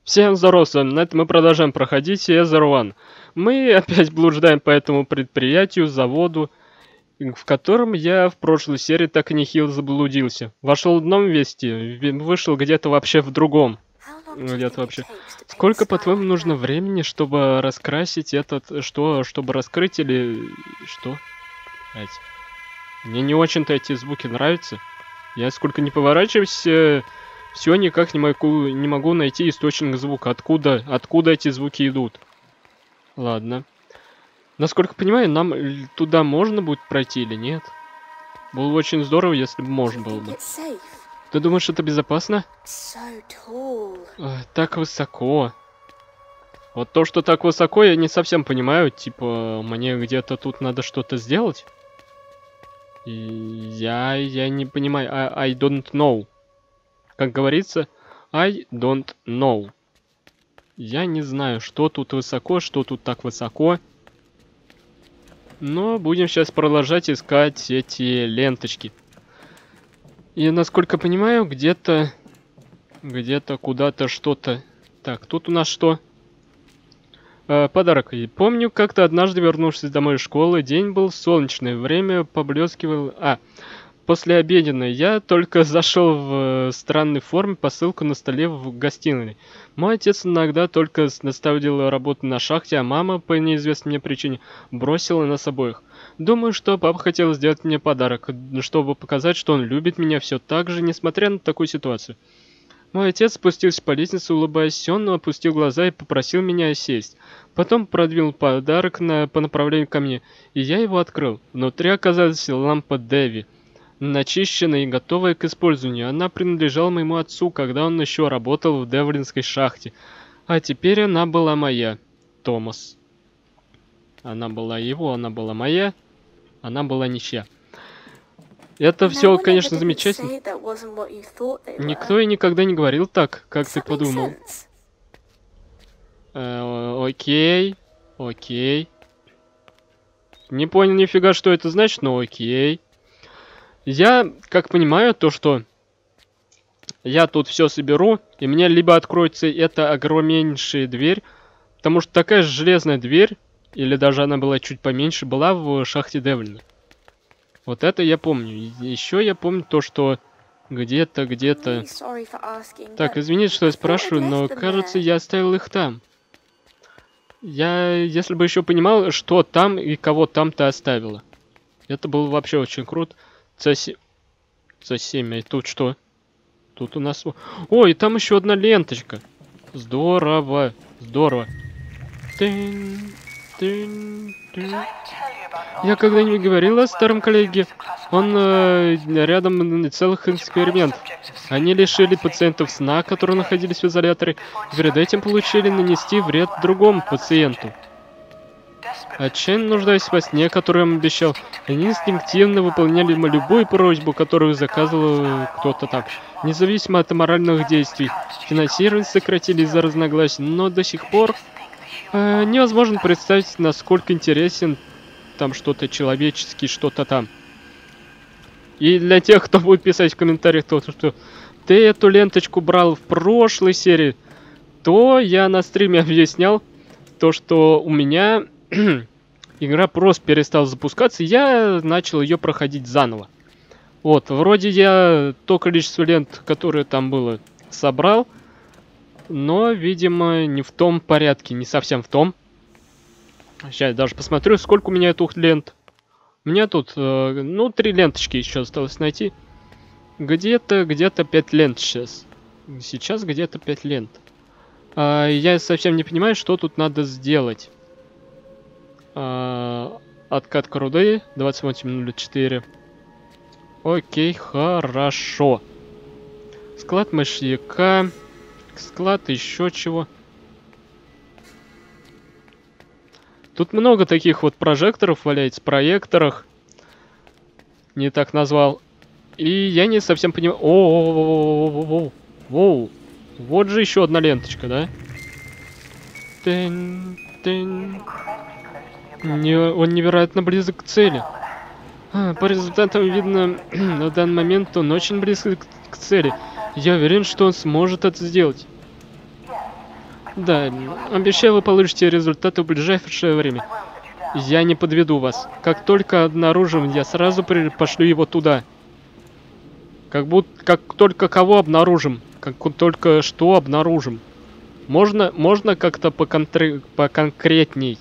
Всем здорова, с вами Нет, мы продолжаем проходить Ether One. Мы опять блуждаем по этому предприятию, заводу, в котором я в прошлой серии так и нехило заблудился. Вошел в одном месте, вышел где-то вообще в другом. Где-то вообще. Сколько, по-твоему, нужно времени, чтобы раскрасить этот... чтобы раскрыть или... Что? Блять. Мне не очень-то эти звуки нравятся. Я сколько не поворачиваюсь... Все никак не могу найти источник звука. Откуда эти звуки идут? Ладно. Насколько понимаю, нам туда можно будет пройти или нет? Было бы очень здорово, если бы можно было бы. Ты думаешь, это безопасно? Так высоко. Вот то, что так высоко, я не совсем понимаю. Типа, мне где-то тут надо что-то сделать? И я не понимаю. I don't know. Как говорится, I don't know. Я не знаю, что тут высоко, что тут так высоко. Но будем сейчас продолжать искать эти ленточки. И насколько понимаю, где-то куда-то что-то. Так, тут у нас что? Подарок. И помню, как-то однажды, вернувшись домой из школы, день был солнечный, время поблескивало... Послеобеденное. Я только зашел в странной форме, посылку на столе в гостиной. Мой отец иногда только наставил работу на шахте, а мама, по неизвестной мне причине, бросила нас обоих. Думаю, что папа хотел сделать мне подарок, чтобы показать, что он любит меня все так же, несмотря на такую ситуацию. Мой отец спустился по лестнице, улыбаясь, он опустил глаза и попросил меня сесть. Потом продвинул подарок по направлению ко мне, и я его открыл. Внутри оказалась лампа Дэви. Начищенная и готовая к использованию. Она принадлежала моему отцу, когда он еще работал в Девлинской шахте. А теперь она была моя. Томас. Она была его, она была моя. Она была ничья. Это все, конечно, замечательно. Никто и никогда не говорил так, как ты подумал. Окей. Окей. Не понял нифига, что это значит, но окей. Я, как понимаю, то, что я тут все соберу, и мне либо откроется эта огромнейшая дверь, потому что такая же железная дверь, или даже она была чуть поменьше, была в шахте Девлина. Вот это я помню. Еще я помню то, что где-то... Так, извините, что я спрашиваю, но кажется, я оставил их там. Если бы еще понимал, что там и кого там ты оставила. Это было вообще очень круто. C7. А тут что? Тут у нас... О, и там еще одна ленточка. Здорово. Здорово. Я когда-нибудь говорил о старом коллеге. Он рядом целых экспериментов. Они лишили пациентов сна, которые находились в изоляторе. И перед этим получили нанести вред другому пациенту. Отчаянно нуждаясь во сне, который он обещал, они инстинктивно выполняли любую просьбу, которую заказывал кто-то там, независимо от аморальных действий. Финансирование сократили из-за разногласий, но до сих пор невозможно представить, насколько интересен там что-то человеческий, что-то там. И для тех, кто будет писать в комментариях, то, что ты эту ленточку брал в прошлой серии, то я на стриме объяснял то, что у меня... игра просто перестала запускаться, и я начал ее проходить заново. Вот, вроде я то количество лент, которое там было, собрал, но, видимо, не в том порядке, не совсем в том. Сейчас я даже посмотрю, сколько у меня тут лент. У меня тут, ну, 3 ленточки еще осталось найти. Где-то 5 лент сейчас. Сейчас где-то 5 лент. Я совсем не понимаю, что тут надо сделать. Откатка руды 28.04. Окей, хорошо. Склад мышьяка. Склад еще чего. Тут много таких вот прожекторов валяется, проекторах. Не так назвал. И я не совсем понимаю. Воу. Вот же еще одна ленточка, да? Он невероятно близок к цели. По результатам видно, на данный момент он очень близок к цели. Я уверен, что он сможет это сделать. Да, обещаю, вы получите результаты в ближайшее время. Я не подведу вас. Как только обнаружим, я сразу пошлю его туда. Как только кого обнаружим, как только что обнаружим. Можно как-то поконкретней?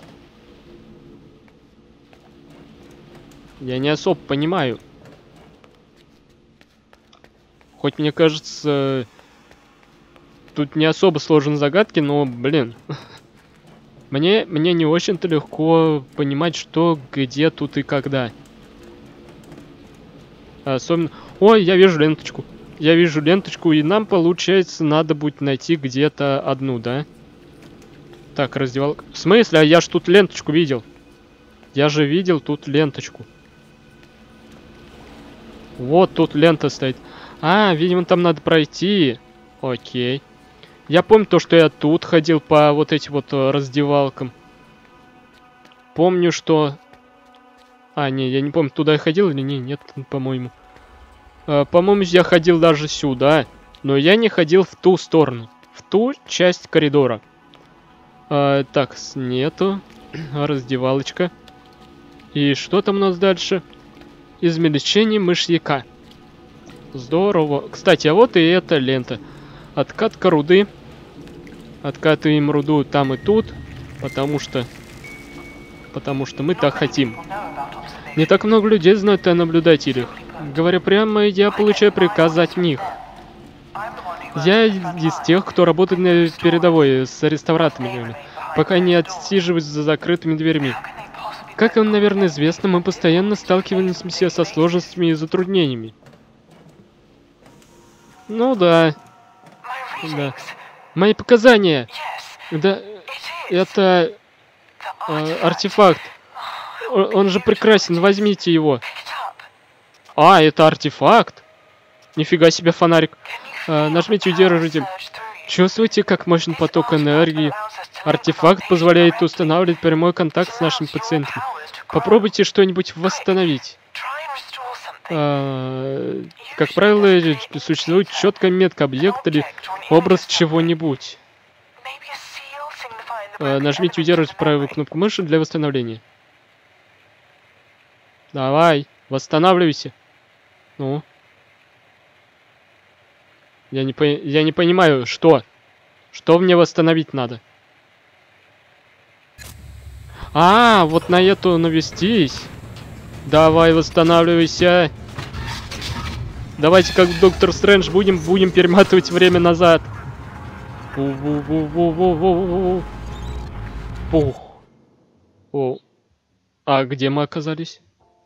Я не особо понимаю. Хоть мне кажется, тут не особо сложные загадки, но, блин. Мне не очень-то легко понимать, что, где, тут и когда. Особенно... Ой, я вижу ленточку. Я вижу ленточку, и нам, получается, надо будет найти где-то одну, да? Так, раздевалка. В смысле? А я ж тут ленточку видел. Я же видел тут ленточку. Вот тут лента стоит. А, видимо, там надо пройти. Окей. Я помню то, что я тут ходил по вот этим вот раздевалкам. Помню, что... А, не, я не помню, туда я ходил или не, нет, по-моему. По-моему, я ходил даже сюда, но я не ходил в ту сторону, в ту часть коридора. Так, нету. Раздевалочка. И что там у нас дальше? Измельчение мышьяка. Здорово. Кстати, а вот и эта лента. Откатка руды. Откатываем руду там и тут, потому что мы так хотим. Не так много людей знают о наблюдателях. Говоря прямо, я получаю приказы от них. Я из тех, кто работает на передовой с реставраторами, пока не отсиживаюсь за закрытыми дверьми. Как вам, наверное, известно, мы постоянно сталкиваемся со сложностями и затруднениями. Ну да. Да. Мои показания. Да, это артефакт. Он же прекрасен, возьмите его. А, это артефакт? Нифига себе фонарик. Нажмите удержите. Чувствуете, как мощный поток энергии? Артефакт позволяет устанавливать прямой контакт с нашими пациентами. Попробуйте что-нибудь восстановить. Как правило, существует четкая метка объекта или образ чего-нибудь. Нажмите удерживать правую кнопку мыши для восстановления. Давай, восстанавливайся. Ну. Я не понимаю, что? Что мне восстановить надо? А, вот на эту навестись. Давай, восстанавливайся. Давайте, как Доктор Стрэндж, будем перематывать время назад. Пух. О. А где мы оказались?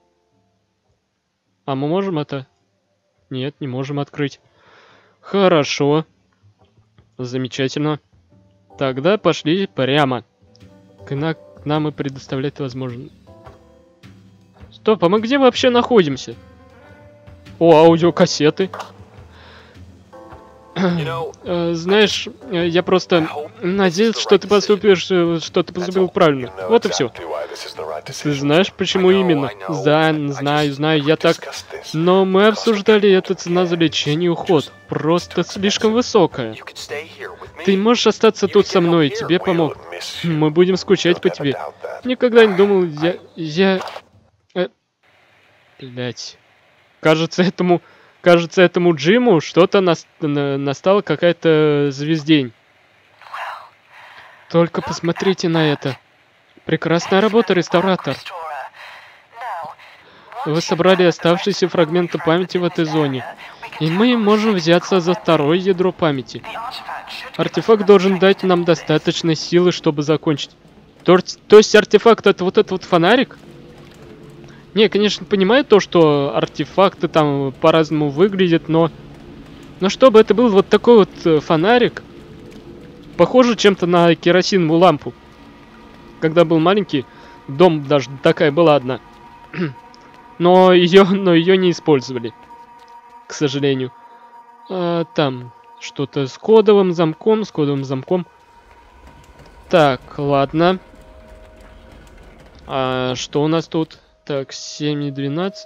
А мы можем это? Нет, не можем открыть. Хорошо. Замечательно. Тогда пошли прямо. К нам и предоставляет возможность. Стоп, а мы где вообще находимся? О, аудиокассеты. Знаешь, я просто надеюсь, что ты поступил правильно. Вот и все. Ты знаешь, почему именно? Да, знаю, я так... Но мы обсуждали эту цена за лечение и уход. Просто слишком высокая. Ты можешь остаться тут со мной, и тебе помог. Мы будем скучать по тебе. Никогда не думал, Блять. Кажется, этому Джиму что-то настала какая-то звездень. Только посмотрите на это. Прекрасная работа, реставратор. Вы собрали оставшиеся фрагменты памяти в этой зоне. И мы можем взяться за второе ядро памяти. Артефакт должен дать нам достаточно силы, чтобы закончить. То есть артефакт это вот этот вот фонарик? Не, конечно, понимаю то, что артефакты там по-разному выглядят, но чтобы это был вот такой вот фонарик, похоже чем-то на керосиновую лампу. Когда был маленький, дом даже такая была одна. но ее не использовали, к сожалению. Там что-то с кодовым замком, Так, ладно. Что у нас тут? Так, 7 и 12.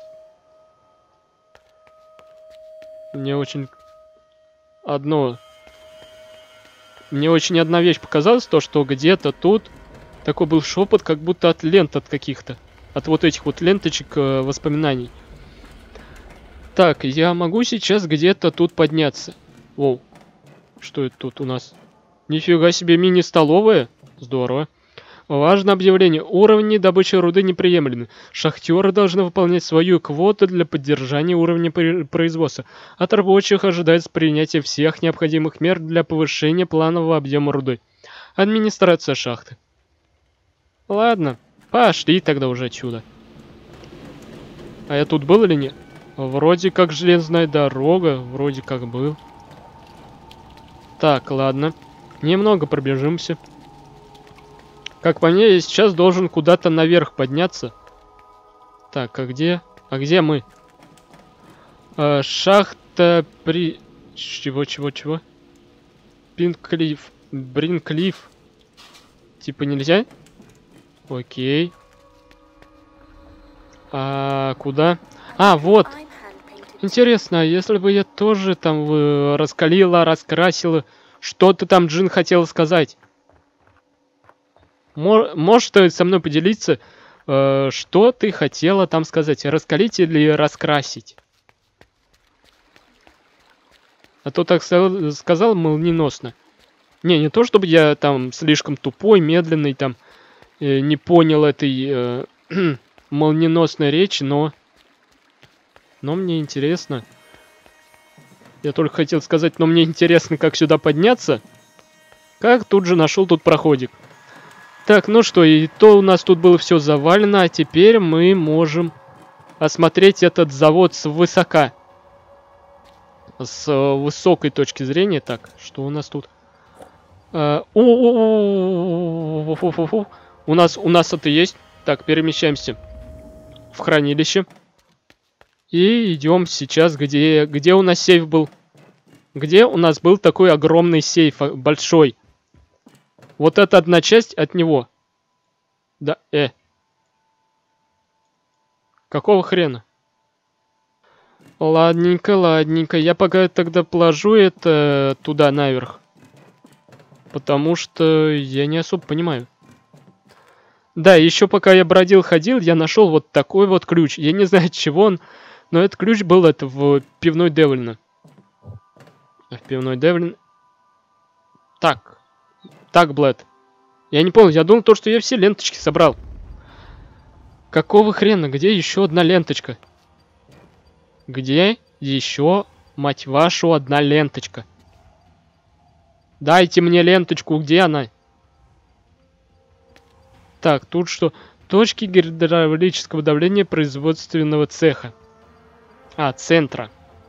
Мне очень... Одно Мне очень одна вещь показалась, то что где-то тут такой был шепот, как будто от лент от каких-то. От вот этих вот ленточек воспоминаний. Так, я могу сейчас где-то тут подняться. Воу. Что это тут у нас? Нифига себе, мини-столовая. Здорово. Важное объявление. Уровни добычи руды неприемлемы. Шахтеры должны выполнять свою квоту для поддержания уровня производства. От рабочих ожидается принятие всех необходимых мер для повышения планового объема руды. Администрация шахты. Ладно, пошли тогда уже отсюда. А я тут был или нет? Вроде как железная дорога, вроде как был. Так, ладно. Немного пробежимся. Как по мне, я сейчас должен куда-то наверх подняться. Так, а где? А где мы? Шахта при... Чего? Пинклиф. Бринклиф. Типа нельзя? Окей. А куда? А, вот. Интересно, если бы я тоже там раскалила, раскрасила, что-то там Джин хотел сказать. Можешь со мной поделиться, что ты хотела там сказать? Раскалить или раскрасить? А то так сказал молниеносно. Не то чтобы я там слишком тупой, медленный, там, не понял этой молниеносной речи, но мне интересно. Я только хотел сказать, но мне интересно, как сюда подняться. Как тут же нашел тут проходик. Так, ну что, и то у нас тут было все завалено, а теперь мы можем осмотреть этот завод свысока. С высокой точки зрения. Так, что у нас тут? У нас это есть. Так, перемещаемся в хранилище. И идем сейчас, где у нас сейф был. Где у нас был такой огромный сейф, большой. Вот это одна часть от него. Да, Какого хрена? Ладненько. Я пока тогда положу это туда наверх. Потому что я не особо понимаю. Да, еще пока я ходил, я нашел вот такой вот ключ. Я не знаю, от чего он, но этот ключ был в пивной Девлина. В пивной Девлин... Так, Блэд. Я не помню, я думал, что я все ленточки собрал. Какого хрена? Где еще одна ленточка? Где еще, мать вашу, одна ленточка? Дайте мне ленточку, где она? Так, тут что? Точки гидравлического давления производственного цеха. Центра.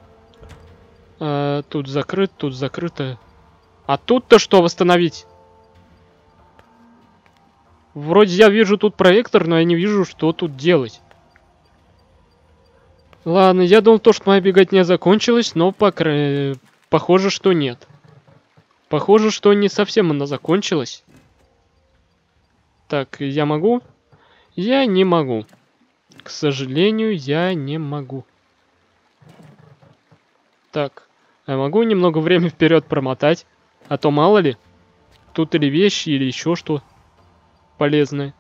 Тут закрыто. А тут-то что восстановить? Вроде я вижу тут проектор, но я не вижу, что тут делать. Ладно, я думал, что моя беготня закончилась, но похоже, что нет. Похоже, что не совсем она закончилась. Так, я могу? Я не могу. К сожалению, я не могу. Так, я могу немного время вперед промотать? А то мало ли. Тут или вещи, или еще что полезное.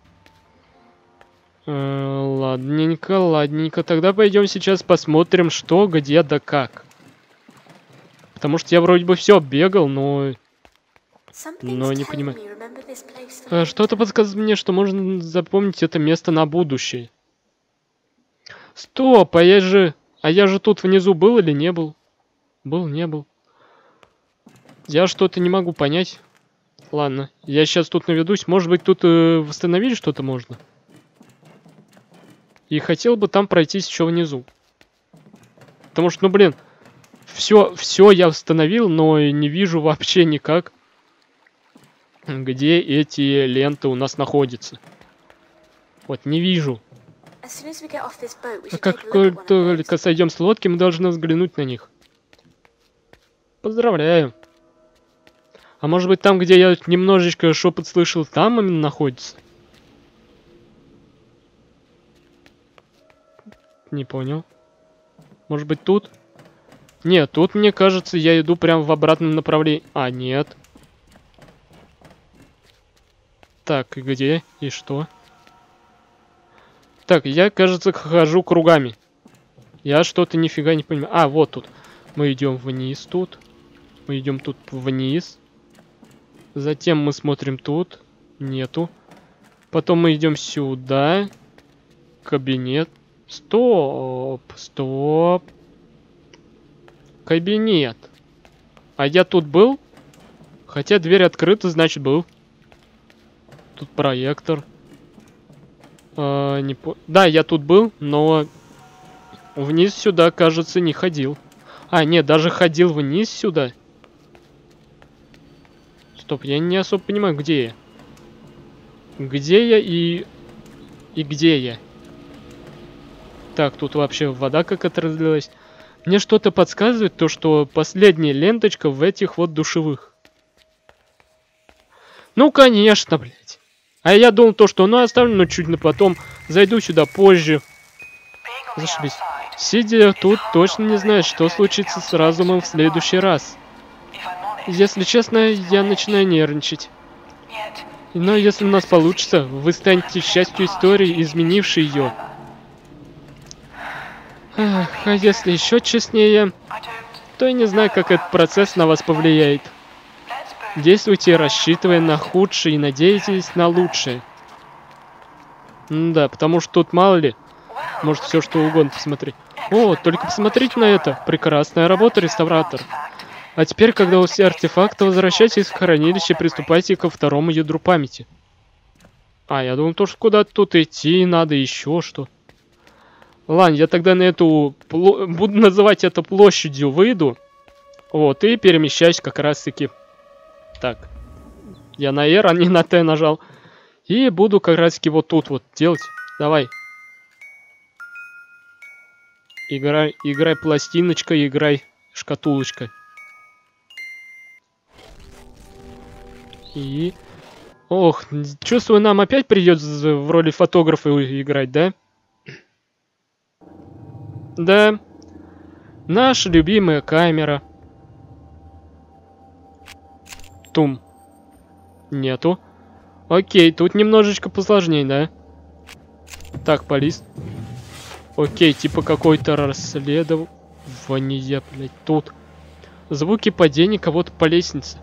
Ладненько. Тогда пойдем сейчас посмотрим, что, где, да как. Потому что я вроде бы все бегал, но не понимаю. Что-то подсказывает мне, что можно запомнить это место на будущее. Стоп, а я же тут внизу был или не был? Не был. Я что-то не могу понять. Ладно, я сейчас тут наведусь. Может быть, тут восстановить что-то можно? И хотел бы там пройтись еще внизу. Потому что, все я восстановил, но не вижу вообще никак, где эти ленты у нас находятся. Вот, не вижу. А как только сойдем с лодки, мы должны взглянуть на них. Поздравляю. А может быть, там, где я немножечко шепот слышал, там именно находится? Не понял. Может быть, тут? Нет, тут, мне кажется, я иду прям в обратном направлении. Нет. Так, и где? И что? Так, я, кажется, хожу кругами. Я что-то нифига не понимаю. А, вот тут. Мы идем вниз тут. Мы идем тут вниз. Затем мы смотрим тут. Нету. Потом мы идем сюда. Кабинет. Стоп. Стоп. Кабинет. А я тут был? Хотя дверь открыта, значит был. Тут проектор. Да, я тут был, но вниз сюда, кажется, не ходил. А, нет, даже ходил вниз сюда. Стоп, я не особо понимаю, где я. Где я и где я? Так, тут вообще вода как-то разлилась. Мне что-то подсказывает то, что последняя ленточка в этих вот душевых. Ну, конечно, блядь. А я думал то, что ну оставлю, но чуть на потом. Зайду сюда позже. Зашибись. Сидя тут, точно не знает, что случится с разумом в следующий раз. Если честно, я начинаю нервничать. Но если у нас получится, вы станете частью истории, изменившей ее. А если еще честнее, то я не знаю, как этот процесс на вас повлияет. Действуйте, рассчитывая на худшее и надейтесь на лучшее. Да, потому что тут мало ли. Может все что угодно посмотреть. О, только посмотрите на это. Прекрасная работа, реставратор. А теперь, когда у всех артефакты, возвращайтесь в хранилище и приступайте ко второму ядру памяти. А, я думал, то, что куда-то тут идти надо, еще что. Ладно, я тогда на эту... Буду называть это площадью, выйду. Вот, и перемещаюсь как раз-таки... Так. Я на R, а не на T нажал. И буду как раз-таки вот тут вот делать. Давай. Играй пластиночка, играй шкатулочка. И... Ох, чувствую, нам опять придется в роли фотографа играть, да? Да. Наша любимая камера. Тум. Нету. Окей, тут немножечко посложнее, да? Так, полис. Окей, типа какой-то расследование, блядь, тут. Звуки падения кого-то по лестнице.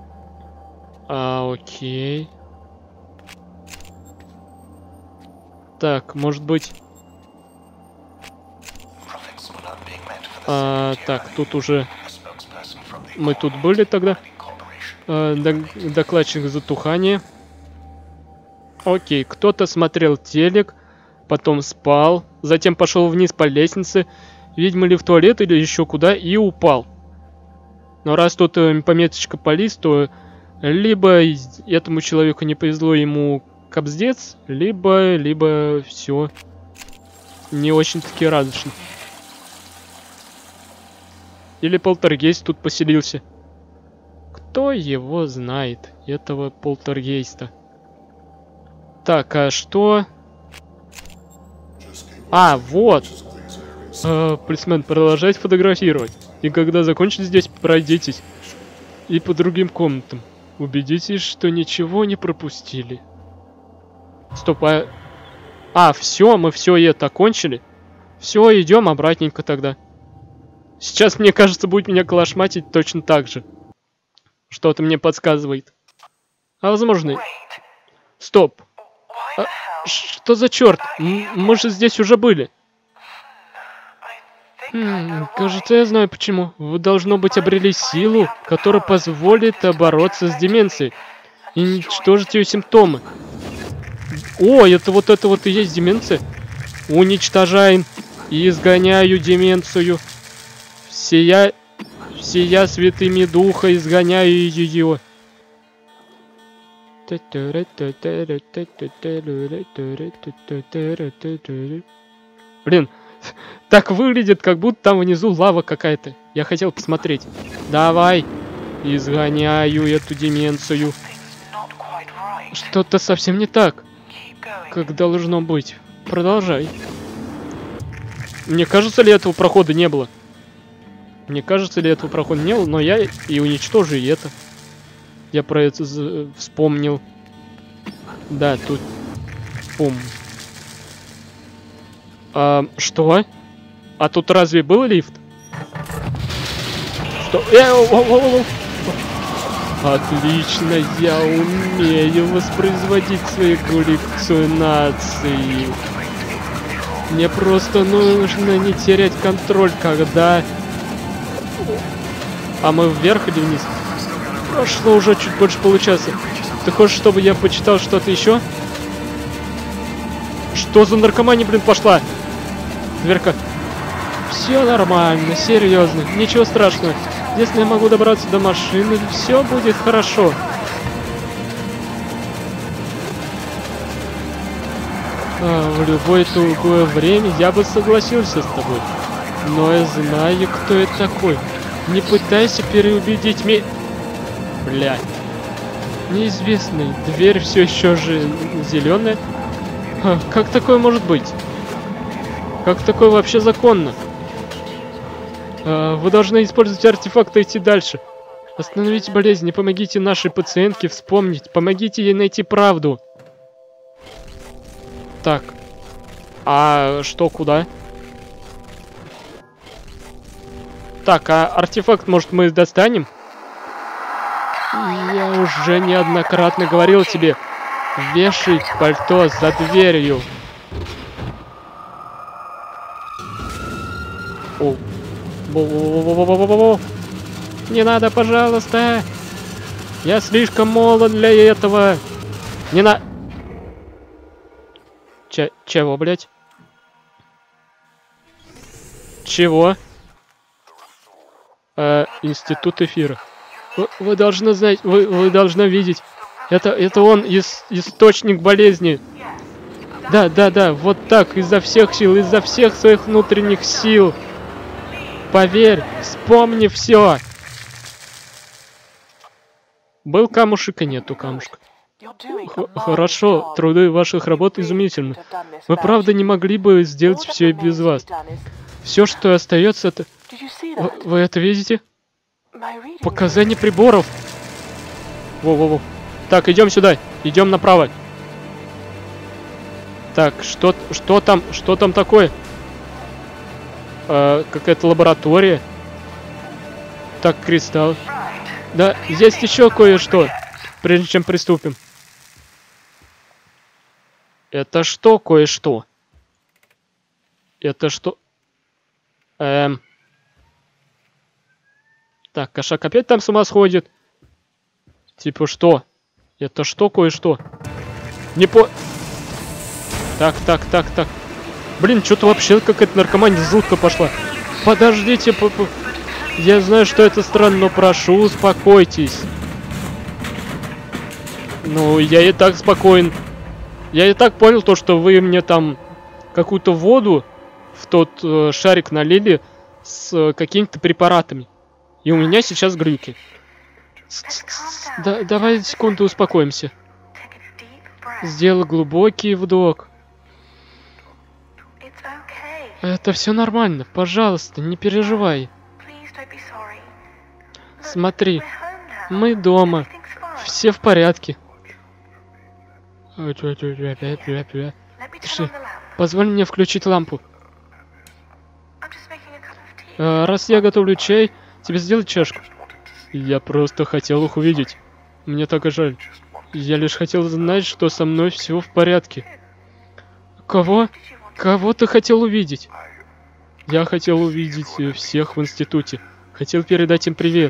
Окей. Так, может быть... так, тут уже... Мы тут были тогда. Докладчик затухания. Окей, кто-то смотрел телек, потом спал, затем пошел вниз по лестнице, видимо ли в туалет или еще куда, и упал. Но раз тут пометочка полис, то либо этому человеку не повезло, ему капздец, либо все не очень-таки радужно. Или полтергейст тут поселился. Кто его знает, этого полтергейста? Так, а что? А, вот. Полисмен, продолжайте фотографировать. И когда закончите здесь, пройдитесь. И по другим комнатам. Убедитесь, что ничего не пропустили. Стоп, все, мы все это окончили. Все, идем обратненько тогда. Сейчас, мне кажется, будет меня калашматить точно так же. Что-то мне подсказывает. А возможно... Стоп. Что за черт? Мы же здесь уже были. Кажется, я знаю почему. Вы, должно быть, обрели силу, которая позволит бороться с деменцией. И уничтожить ее симптомы. О, это вот и есть деменция. Уничтожаем и изгоняю деменцию. Сия святыми духа изгоняю ее. Блин, так выглядит, как будто там внизу лава какая-то. Я хотел посмотреть. Давай, изгоняю эту деменцию. Что-то совсем не так, как должно быть. Продолжай. Мне кажется ли этого прохода не было? Мне кажется ли этого прохода не было, но я и уничтожу и это. Я про это вспомнил. Да, тут... Пум. Что? А тут разве был лифт? Что? Отлично, я умею воспроизводить свои галлюцинации. Мне просто нужно не терять контроль, когда... А мы вверх или вниз? Прошло уже чуть больше получаса. Ты хочешь, чтобы я почитал что-то еще? Что за наркомания, блин, пошла? Дверка. Все нормально, серьезно, ничего страшного. Если я могу добраться до машины, все будет хорошо. В любое другое время я бы согласился с тобой. Но я знаю, кто это такой. Не пытайся переубедить меня. Блядь. Неизвестный. Дверь все еще же зеленая. Как такое может быть? Как такое вообще законно? Вы должны использовать артефакты и идти дальше. Остановите болезнь и помогите нашей пациентке вспомнить. Помогите ей найти правду. Так. А что, куда? Так, а артефакт, может, мы достанем? Я уже неоднократно говорил тебе. Вешай пальто за дверью. О. Не надо, пожалуйста. Я слишком молод для этого. Не на... Чего, блядь? Чего? Институт эфира. Вы должны знать, вы должны видеть. Это он, источник болезни. Да, вот так, изо всех сил, изо всех своих внутренних сил. Поверь, вспомни все. Был камушек, и нету камушка. Хорошо, труды ваших работ изумительны. Мы правда не могли бы сделать все без вас. Все, что остается, это... Вы это видите? Показания приборов. Во-во-во. Так, идем сюда. Идем направо. Так, что там такое? Какая-то лаборатория. Так, кристалл. Да, есть еще кое-что, прежде чем приступим. Это что кое-что? Это что? Так, кошак опять там с ума сходит. Типа что? Это что кое-что? Не по... Так. Блин, что-то вообще какая-то наркомания жутко пошла. Подождите, я знаю, что это странно, но прошу, успокойтесь. Ну, я и так спокоен. Я и так понял то, что вы мне там какую-то воду в тот шарик налили с какими-то препаратами. И у меня сейчас глюки. Давай секунду успокоимся. Сделай глубокий вдох. Это все нормально, пожалуйста, не переживай. Смотри, мы дома, все в порядке. Позволь мне включить лампу. Раз я готовлю чай, тебе сделать чашку? Я просто хотел их увидеть. Мне так и жаль. Я лишь хотел знать, что со мной все в порядке. Кого? Кого ты хотел увидеть? Я хотел увидеть всех в институте. Хотел передать им привет.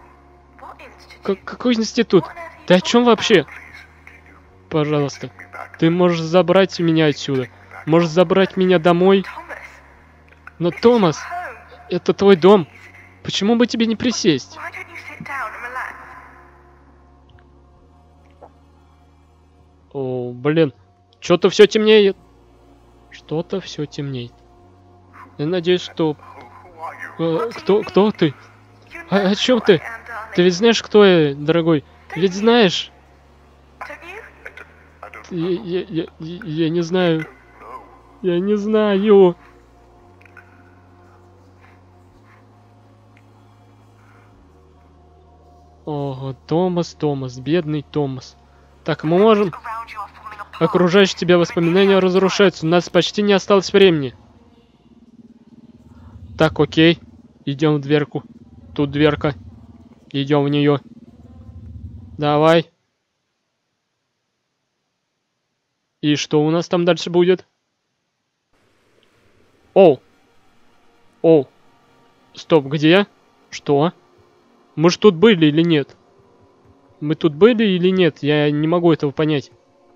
Какой институт? Ты о чем вообще? Пожалуйста, ты можешь забрать меня отсюда. Можешь забрать меня домой. Но, Томас, это твой дом. Почему бы тебе не присесть? О, блин. Что-то все темнеет. Что-то все темнеет. Я надеюсь, что... Кто ты? О чем ты? Ты ведь знаешь, кто я, дорогой? Ведь знаешь? Я не знаю. Я не знаю. О, Томас, бедный Томас. Так, мы можем... Окружающие тебя воспоминания разрушаются. У нас почти не осталось времени. Так, окей. Идем в дверку. Тут дверка. Идем в нее. Давай. И что у нас там дальше будет? Оу. Оу. Стоп, где? Что? Мы ж тут были или нет? Мы тут были или нет? Я не могу этого понять.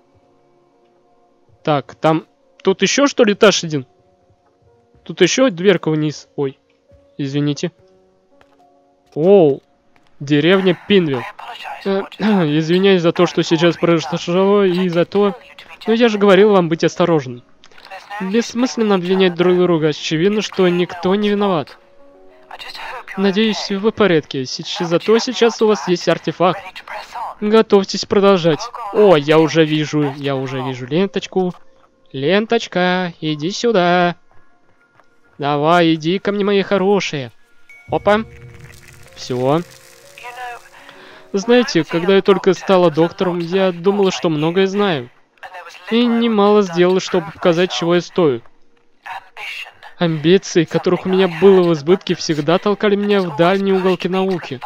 Так, там... Тут еще что ли этаж один? Тут еще дверка вниз. Ой, извините. Оу. Деревня Пинвилл. Извиняюсь за то, что сейчас произошло, и за то... Но я же говорил вам быть осторожным. Бессмысленно обвинять друг друга. Очевидно, что никто не виноват. Надеюсь, вы в порядке. Зато сейчас у вас есть артефакт. Готовьтесь продолжать. О, я уже вижу ленточку. Ленточка, иди сюда. Давай, иди ко мне, мои хорошие. Опа. Все. Знаете, когда я только стала доктором, я думала, что многое знаю. И немало сделала, чтобы показать, чего я стою. Амбиции, которых у меня было в избытке, всегда толкали меня в дальние уголки науки.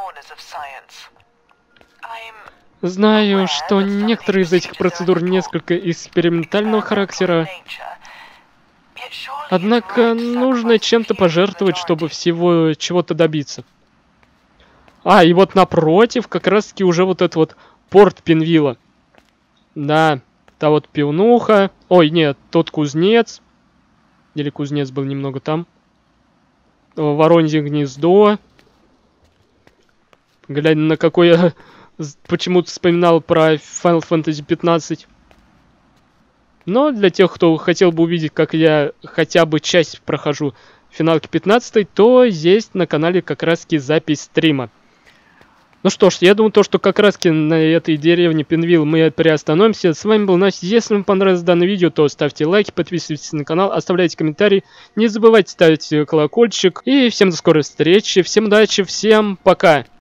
Знаю, что некоторые из этих процедур несколько экспериментального характера. Однако нужно чем-то пожертвовать, чтобы всего чего-то добиться. А, и вот напротив, как раз таки уже вот этот вот порт Пинвилла. Да, та вот пивнуха. Ой, нет, тот кузнец. Или кузнец был немного там. Воронье гнездо. Глядя на какой я почему-то вспоминал про Final Fantasy 15. Но для тех, кто хотел бы увидеть, как я хотя бы часть прохожу финалки 15, то есть на канале как раз-таки запись стрима. Ну что ж, я думаю, то, что как раз-таки на этой деревне Пинвилл мы приостановимся. С вами был Настя. Если вам понравилось данное видео, то ставьте лайки, подписывайтесь на канал, оставляйте комментарии. Не забывайте ставить колокольчик. И всем до скорой встречи, всем удачи, всем пока!